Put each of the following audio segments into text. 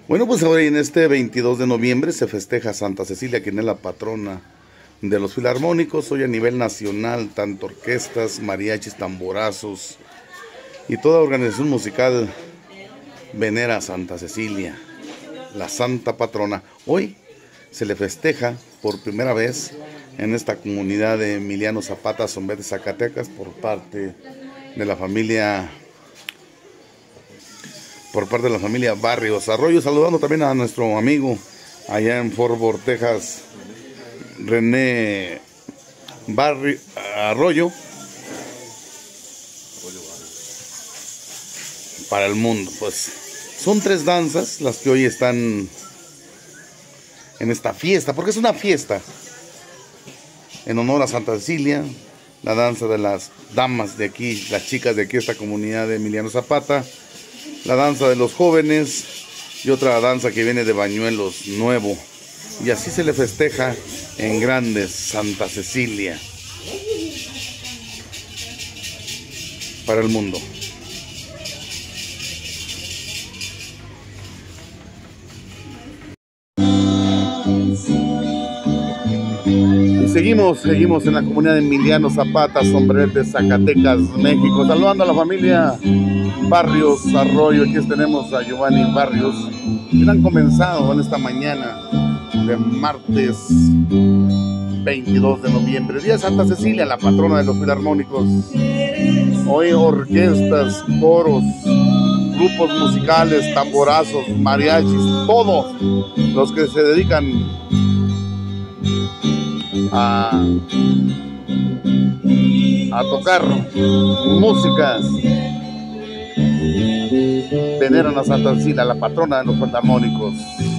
Bueno, pues hoy en este 22 de noviembre se festeja Santa Cecilia, quien es la patrona de los filarmónicos. Hoy a nivel nacional, tanto orquestas, mariachis, tamborazos y toda organización musical venera a Santa Cecilia, la santa patrona. Hoy se le festeja por primera vez en esta comunidad de Emiliano Zapata, Zombretes, Zacatecas, por parte de la familia Barrios Arroyo, saludando también a nuestro amigo allá en Fort Worth, Texas, René Arroyo, para el mundo. Pues son 3 danzas las que hoy están en esta fiesta, porque es una fiesta en honor a Santa Cecilia. La danza de las damas de aquí, las chicas de aquí, esta comunidad de Emiliano Zapata, la danza de los jóvenes y otra danza que viene de Bañuelos Nuevo. Y así se le festeja en grande Santa Cecilia para el mundo. Y seguimos en la comunidad de Emiliano Zapata, Zombretes, Zacatecas, México, saludando a la familia Barrios Arroyo. Aquí tenemos a Giovanni Barrios, que han comenzado en esta mañana de martes 22 de noviembre, día de Santa Cecilia, la patrona de los filarmónicos. Hoy orquestas, coros, grupos musicales, tamborazos, mariachis, todos los que se dedican a tocar música veneran a Santa Cecilia, la patrona de los filarmónicos.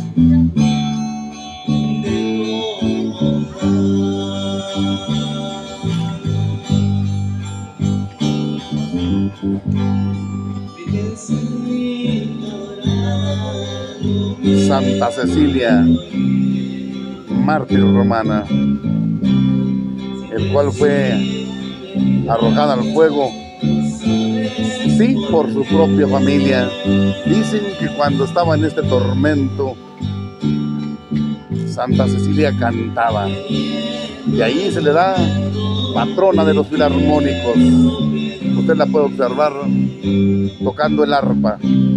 Santa Cecilia, mártir romana, el cual fue arrojada al fuego, sí, por su propia familia. Dicen que cuando estaba en este tormento, Santa Cecilia cantaba, y ahí se le da patrona de los filarmónicos. Usted la puede observar tocando el arpa.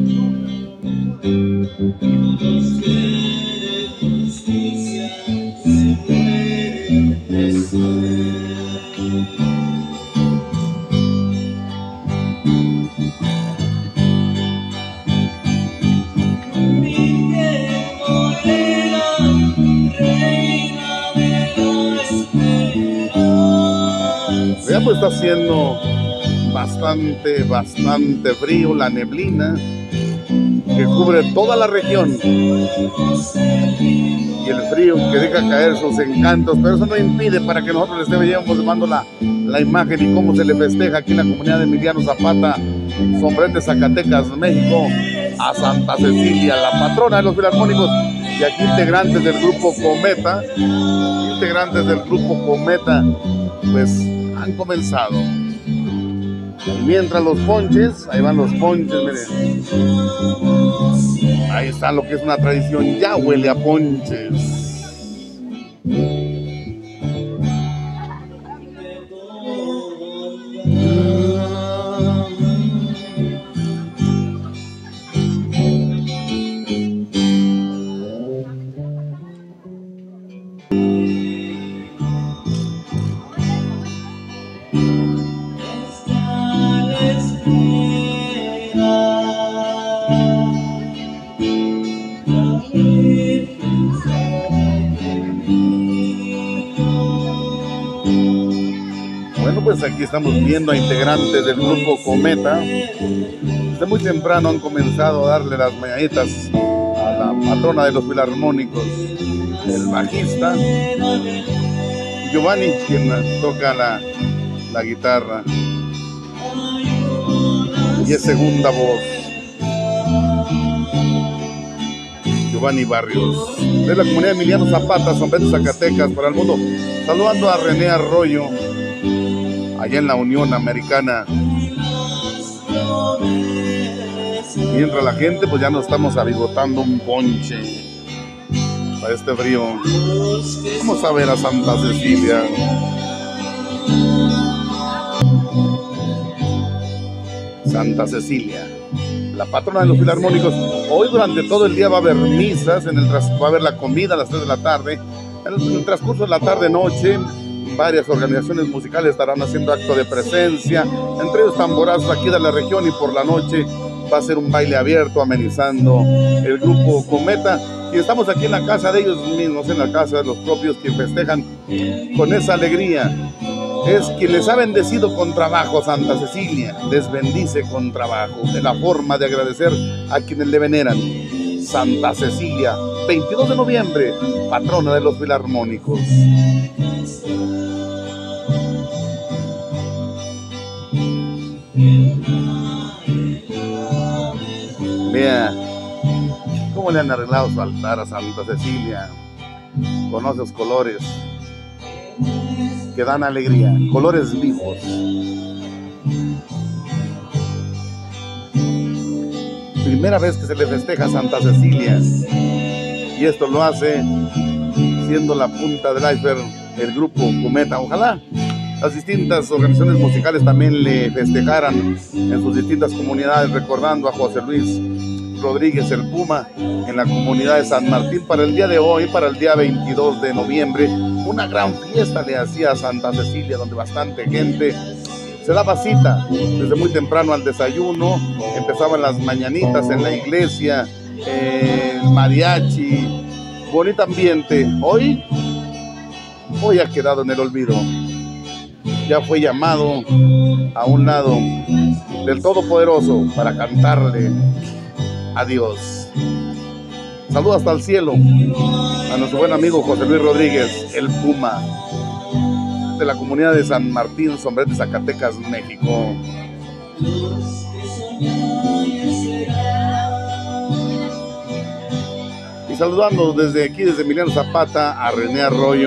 Ya pues está haciendo bastante frío, la neblina que cubre toda la región y el frío que deja caer sus encantos, pero eso no impide para que nosotros les llevemos llevando la imagen y cómo se le festeja aquí en la comunidad de Emiliano Zapata, Zombretes, Zacatecas, México, a Santa Cecilia, la patrona de los filarmónicos. Y aquí integrantes del grupo Cometa, pues han comenzado. Y mientras los ponches, ahí van los ponches, miren. Ahí está lo que es una tradición, ya huele a ponches. Bueno, pues aquí estamos viendo a integrantes del grupo Cometa. Desde muy temprano han comenzado a darle las mañanitas a la patrona de los filarmónicos, el bajista Giovanni, quien toca la guitarra y es segunda voz. Giovanni Barrios, de la comunidad de Emiliano Zapata, Zombretes, Zacatecas, para el mundo. Saludando a René Arroyo, allá en la Unión Americana. Mientras la gente, pues ya nos estamos abigotando un ponche para este frío. Vamos a ver a Santa Cecilia. Santa Cecilia, la patrona de los filarmónicos. Hoy durante todo el día va a haber misas, va a haber la comida a las 3 de la tarde. En el transcurso de la tarde-noche, varias organizaciones musicales estarán haciendo acto de presencia, entre ellos tamborazos aquí de la región, y por la noche va a ser un baile abierto amenizando el grupo Cometa. Y estamos aquí en la casa de ellos mismos, en la casa de los propios, que festejan con esa alegría. Es quien les ha bendecido con trabajo. Santa Cecilia les bendice con trabajo, de la forma de agradecer a quienes le veneran. Santa Cecilia, 22 de noviembre, patrona de los filarmónicos. Vea cómo le han arreglado su altar a Santa Cecilia, con esos colores que dan alegría, colores vivos. Primera vez que se le festeja a Santa Cecilia, y esto lo hace siendo la punta del iceberg el grupo Cometa. Ojalá las distintas organizaciones musicales también le festejaran en sus distintas comunidades, recordando a José Luis Rodríguez, el Puma, en la comunidad de San Martín. Para el día de hoy, para el día 22 de noviembre, una gran fiesta le hacía a Santa Cecilia, donde bastante gente se daba cita desde muy temprano al desayuno. Empezaban las mañanitas en la iglesia, el mariachi, bonito ambiente. Hoy ha quedado en el olvido. Ya fue llamado a un lado del Todopoderoso para cantarle a Dios. Saludos hasta el cielo a nuestro buen amigo José Luis Rodríguez, el Puma, de la comunidad de San Martín, Sombrete, Zacatecas, México. Y saludando desde aquí, desde Emiliano Zapata, a René Arroyo.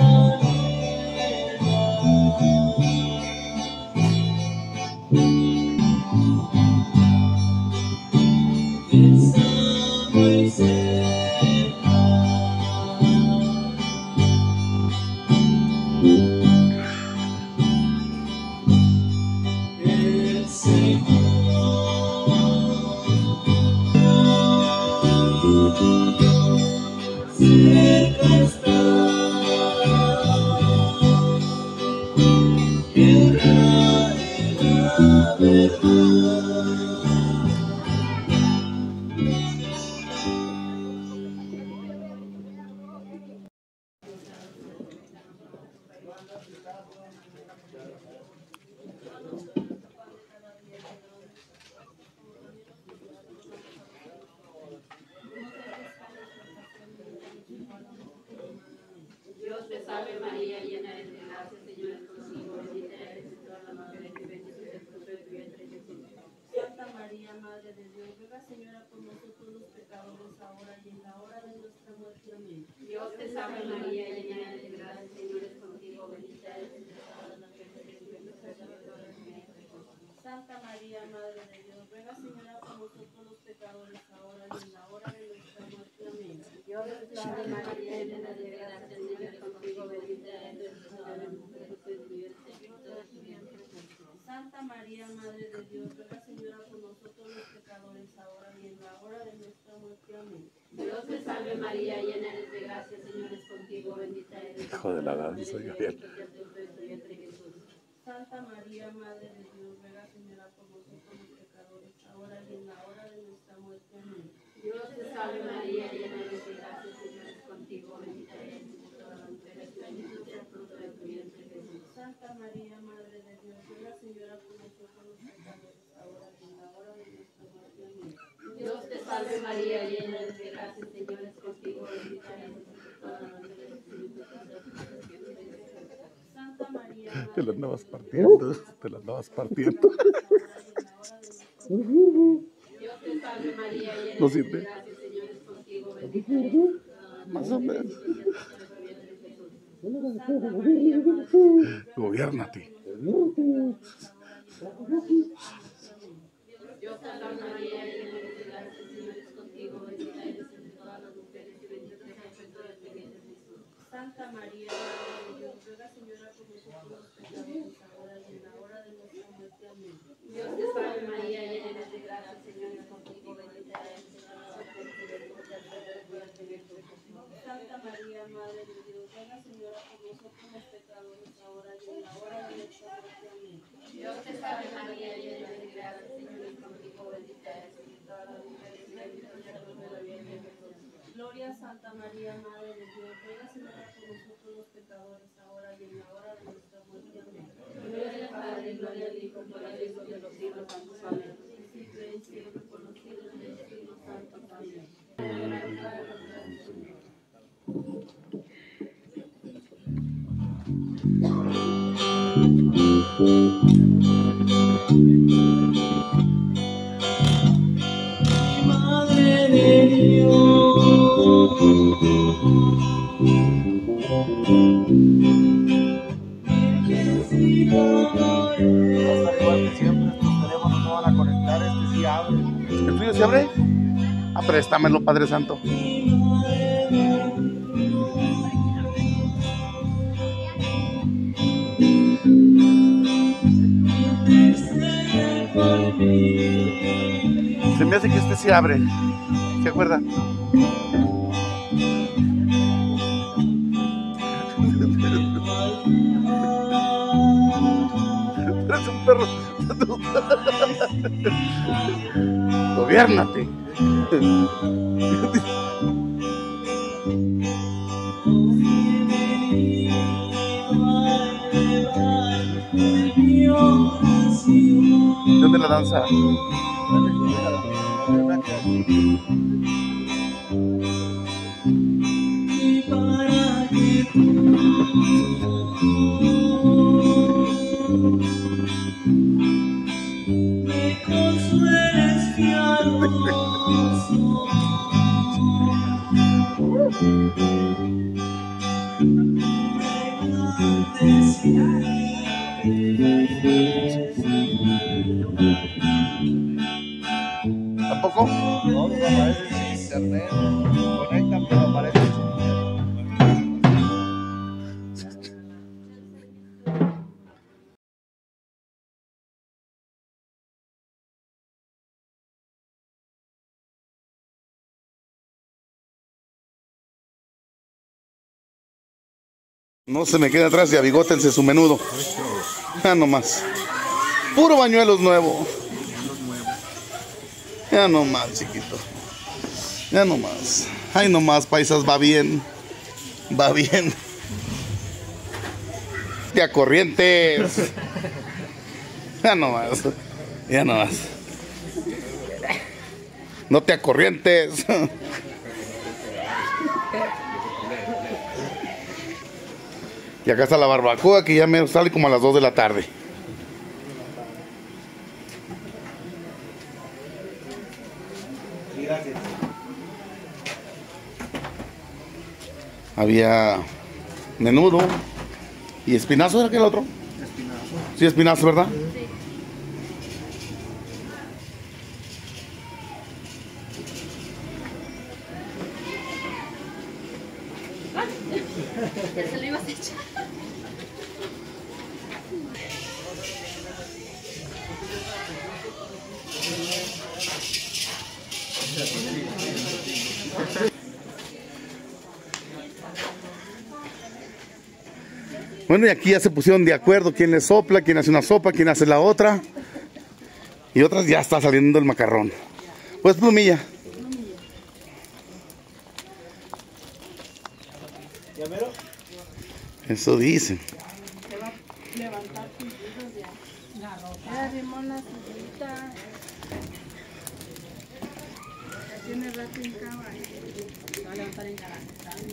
Dios te salve María, llena eres de gracia, Señor es contigo, bendita eres entre todas las mujeres y bendito es el fruto de tu vientre Jesús. Santa María, Madre de Dios, ruega Señora por nosotros los pecadores, ahora y en la hora de nuestra muerte. Amén. Dios te salve María, llena eres de gracia, Señor es contigo, bendita eres entre todas las mujeres y bendito es el fruto de tu vientre Jesús. Santa María, Madre de Dios, ruega Señora por nosotros los pecadores, ahora y en la hora de nuestra muerte. Amén. Dios te salve María, llena de gracia, Señor es contigo, bendita eres entre todas las mujeres y bendito es el fruto de tu vientre Jesús. Santa María, Madre de Dios, ruega Señora por nosotros los pecadores, ahora y en la hora de nuestra muerte. Amén. Dios te salve María, llena eres de gracia, Señor es contigo, bendita eres. Hijo de la danza, Gabriel. Santa María, Madre de Dios, ruega Señora por nosotros los pecadores, ahora y en la hora de nuestra muerte. Amén. Dios te salve María, llena eres de gracia, Señor es contigo, bendita eres entre todas las mujeres y bendito es el fruto de tu vientre Jesús. Santa María, Madre de Dios, ruega Señora por nosotros los pecadores, ahora y en la hora de nuestra muerte. Amén. Dios te salve María, llena eres de gracia, Señor es contigo, bendita eres entre todas las mujeres y bendito es el fruto de tu vientre Jesús. Santa María, Te la andabas partiendo, te la andabas partiendo. Dios te salve María, llena ¿No eres de sirve? gracia, Señor es contigo, bendita eres entre todas las Más o mujeres menos. y bendito es el fruto de tu vientre Jesús. Santa María, Madre de Dios, Gobiérnate. Dios te salve María, llena Gloria a Santa María, Madre de Dios, ruega Señora por nosotros los pecadores, ahora y en la hora de nuestra muerte. Amén. Gloria al Padre, gloria al Hijo, por los siglos de los siglos. Santos. Amén. Principio y siempre, por los siglos de los siglos. Santos. Amén. Madre de Dios, igual que siempre, estos teléfonos no van a conectar, este sí abre. ¿El tuyo se abre? Ah, préstamelo, Padre Santo. Se me hace que este se abre. ¿Se acuerda? Eres un perro. Gobiérnate. ¿Dónde la danza? Me consueles, piadoso. ¿Tampoco? No, no aparece sin internet. Conectan, pero aparece sin internet. No se me quede atrás y abigótense su menudo. Ya nomás. Puro bañuelos nuevo. Ya nomás, chiquito. Ya nomás. Ay, nomás, paisas, va bien. Va bien. Ya Corrientes. Ya nomás. Ya nomás. No te acorrientes. Y acá está la barbacoa que ya me sale como a las 2 de la tarde. Gracias. Había menudo y espinazo, ¿era que el otro? Espinazo. Sí, espinazo, ¿verdad? Ya se lo ibas a echar. Bueno, y aquí ya se pusieron de acuerdo quién le sopla, quién hace una sopa, quién hace la otra. Y otras ya está saliendo el macarrón. Pues plumilla. ¿Ya mero? Se Eso dicen. va a levantar sus hijos ya. La ropa. Ya rimó la cintita. Ya tiene rato en cama. Se va a levantar en cama.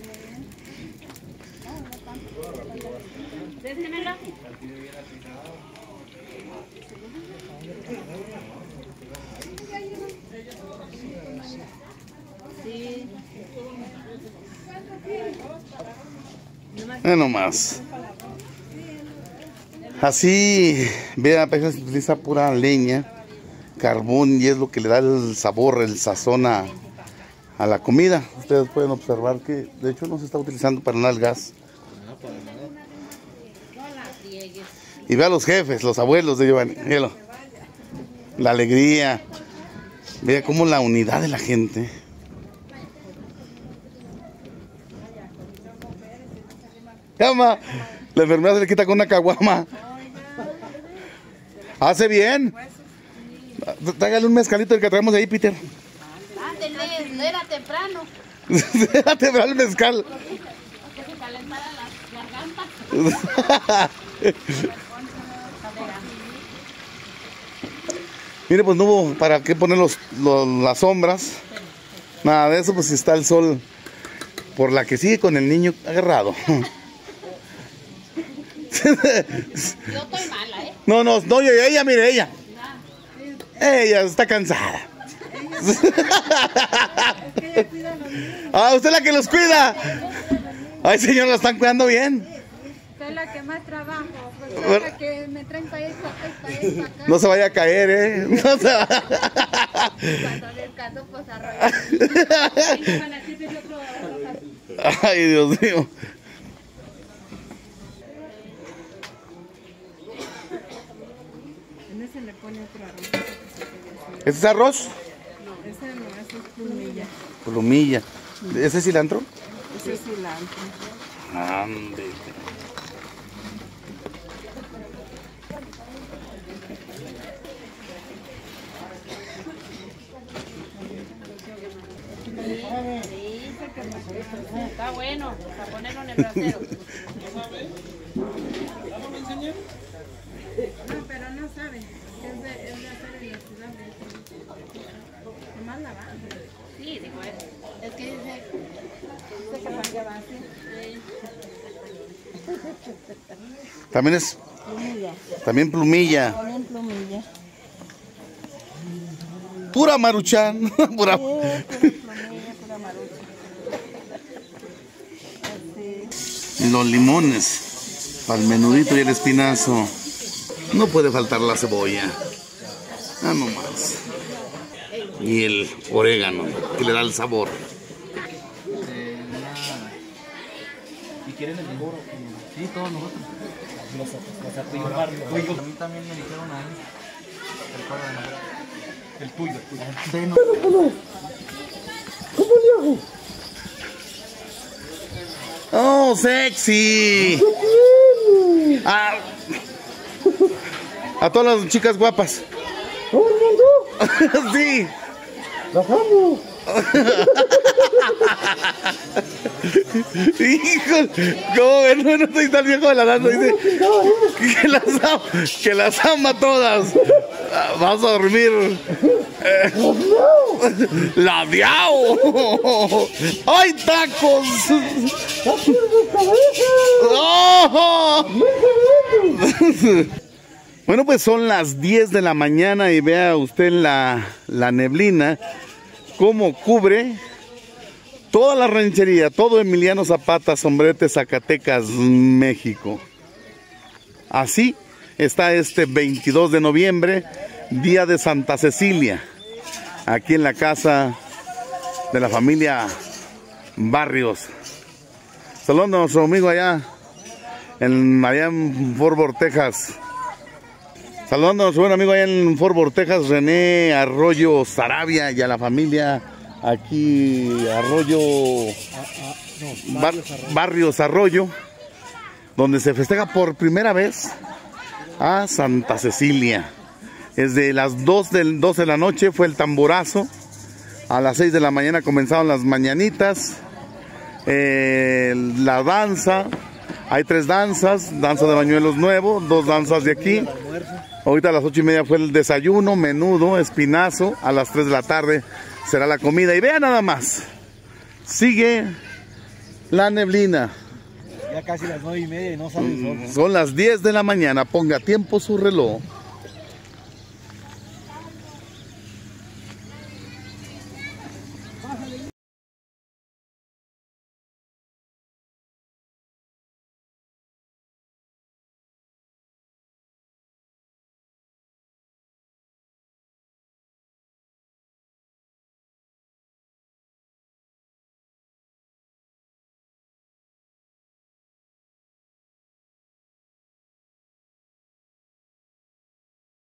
Déjenmela. Sí. Nomás. Así, vean, se utiliza pura leña, carbón, y es lo que le da el sabor, el sazón a la comida. Ustedes pueden observar que de hecho no se está utilizando para nada el gas. Y vea a los jefes, los abuelos de Giovanni, véalo. La alegría. Vea cómo la unidad de la gente. Llama, la enfermedad se le quita con una caguama. ¿Hace bien? Tráigale un mezcalito el que traemos de ahí, Peter. Ándale, no era temprano. Déjate ver el mezcal. Que se calentara la garganta. Mire, pues no hubo para qué poner las sombras. Nada de eso, pues está el sol por la que sigue con el niño agarrado. Yo estoy mala, ¿eh? No, ella, mire, ella. Ella está cansada. Ah, usted es la que los cuida. Ay, señor, la están cuidando bien. Soy la que más trabajo, pues soy la que me traen para esto, para acá. No se vaya a caer, ¿eh? No se va. Cuando descanso, pues arroyo. Ay, Dios mío. En ese le pone otro arroz. ¿Este es arroz? No, ese no, ese es plumilla. Plumilla. ¿Ese es cilantro? Ese es cilantro. Ande. Está bueno, para ponerlo en el brasero. No, pero no saben. Es de hacer en la ciudad. Nomás la baja. Sí, digo, es que dice Que la lleva así. También es. Plumilla. También plumilla. Ponen plumilla. Pura maruchan. Pura. Plumilla, pura marucha. Así. Y los limones. Para el menudito y el espinazo. No puede faltar la cebolla. Ah, no más. Y el orégano, que le da el sabor. ¿Y quieren el mejor? Sí, todos nosotros. Los apellidos. A mí también me dijeron ahí. El tuyo, el tuyo. ¡Oh, sexy! Ah, a todas las chicas guapas. Sí. Híjole, ¿cómo ven? No soy tan viejo de la danza. Dice que las ama todas. Vas a dormir. La diao. ¡Ay, tacos! ¡Oh! Bueno, pues son las 10 de la mañana y vea usted la neblina, cómo cubre toda la ranchería, todo Emiliano Zapata, Sombrete, Zacatecas, México. Así está este 22 de noviembre, día de Santa Cecilia, aquí en la casa de la familia Barrios. Saludos a nuestro amigo allá en Fort Worth, Texas. Saludando a nuestro buen amigo allá en Fort Worth, Texas, René Arroyo Sarabia, y a la familia aquí Arroyo, Barrios Arroyo, donde se festeja por primera vez a Santa Cecilia. Desde las 12 de la noche fue el tamborazo, a las 6 de la mañana comenzaron las mañanitas, la danza. Hay 3 danzas, danza de Bañuelos Nuevo, 2 danzas de aquí. Ahorita a las 8:30 fue el desayuno, menudo, espinazo. A las 3 de la tarde será la comida. Y vean nada más, sigue la neblina. Ya casi las 9:30 y no sale el sol. Son las 10 de la mañana, ponga tiempo su reloj.